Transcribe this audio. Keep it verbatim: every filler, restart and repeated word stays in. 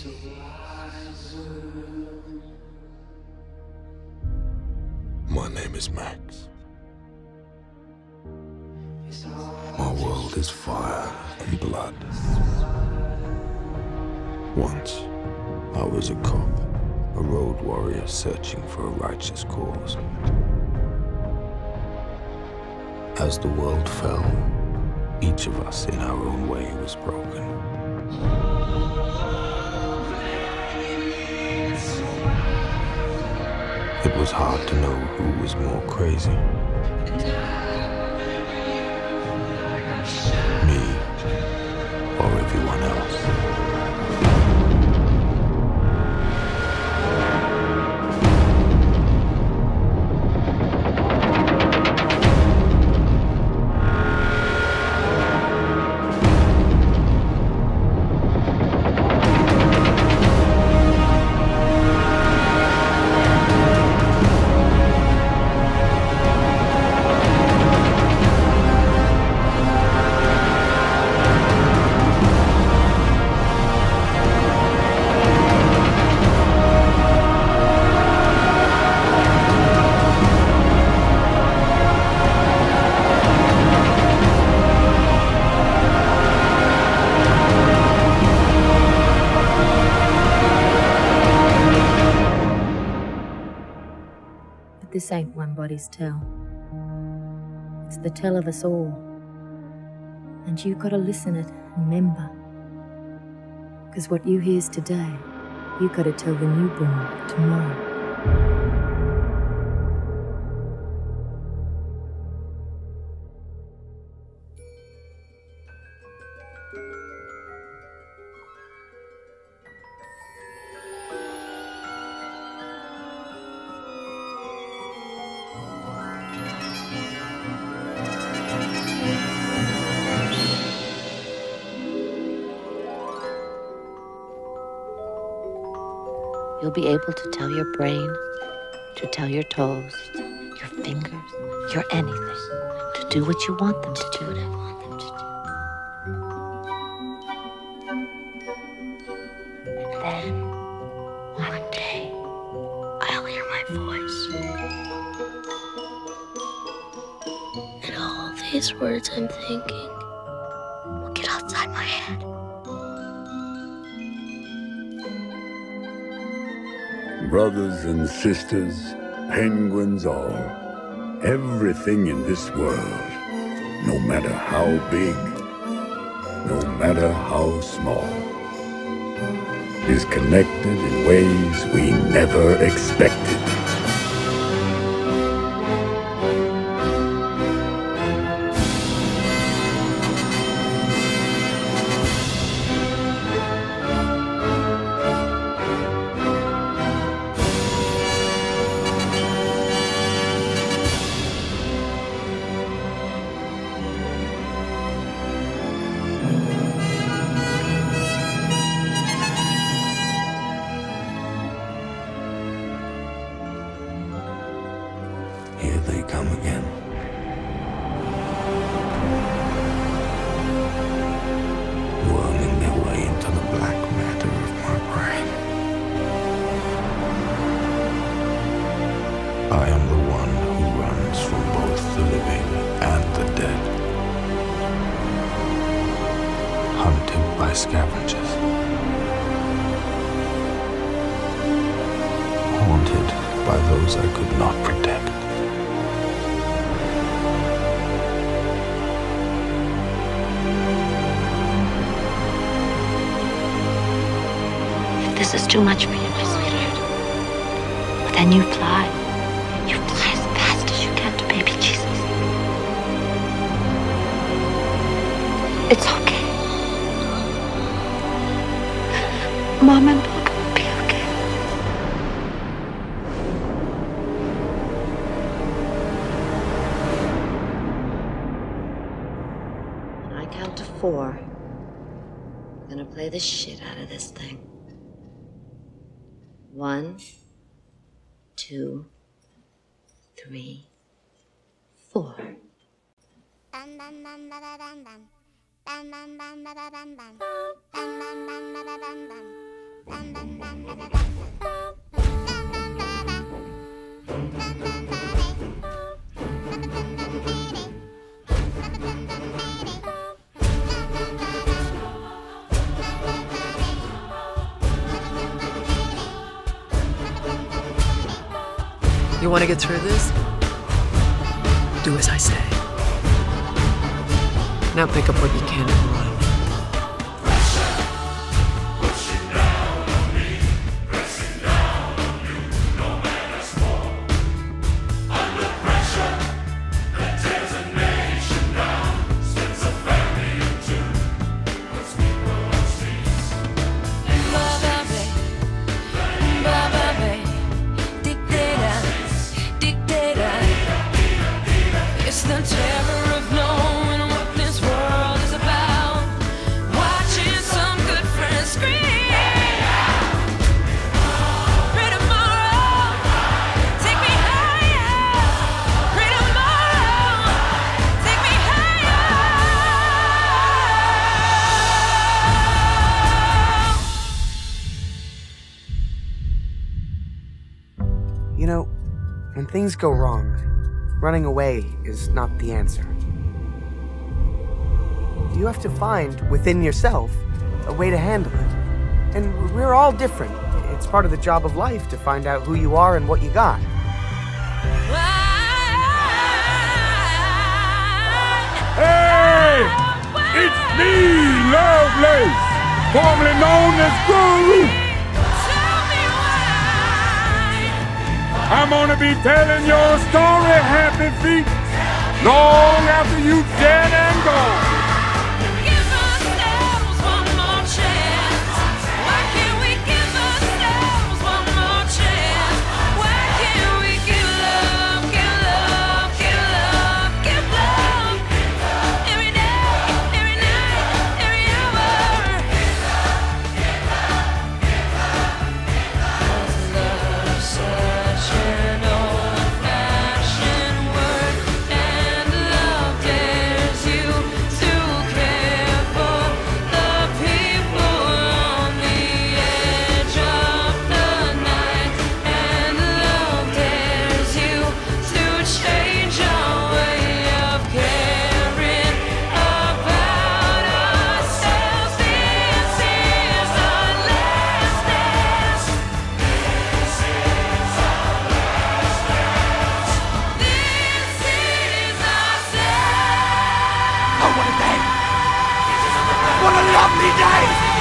My name is Max. My world is fire and blood. Once, I was a cop, a road warrior searching for a righteous cause. As the world fell, each of us in our own way was broken. It was hard to know who was more crazy. Me or everyone else. This ain't one body's tell. It's the tell of us all. And you gotta listen it and remember. Cause what you hears today, you gotta tell the newborn tomorrow. You'll be able to tell your brain, to tell your toes, your fingers, your anything, to do what you want them to do. What I want them to do. And then, one day, I'll hear my voice. And all these words I'm thinking will get outside my head. Brothers and sisters, penguins all, everything in this world, no matter how big, no matter how small, is connected in ways we never expected. Here they come again. Worming their way into the black matter of my brain. I am the one who runs from both the living and the dead. Hunted by scavengers. Haunted by those I could not protect. If this is too much for you, my sweetheart, well, then you fly. You fly as fast as you can to baby Jesus. It's okay. Mom and Papa will be okay. When I count to four, I'm gonna play the shit out of this thing. One, two, three, four. Bam bam bam ba bam bam. Bam bam bam ba bam bam. Bam bam bam ba bam bam. You want to get through this? Do as I say. Now pick up what you can and run. You know, when things go wrong, running away is not the answer. You have to find within yourself a way to handle it. And we're all different. It's part of the job of life to find out who you are and what you got. Hey! It's me, Lovelace, formerly known as Guru. I'm gonna be telling your story, Happy Feet, long after you dead and gone. Give ourselves one more chance. Why can't we give ourselves one more chance? Why can't we give love, give love, give love, give love? Every day, every night, every hour. Love such an old-fashioned word, and love dares you to care for the people on the edge of the night, and love dares you to change our way of caring about ourselves. This is our last dance. This is our last dance. This is our Oh, what a day! What a lovely day!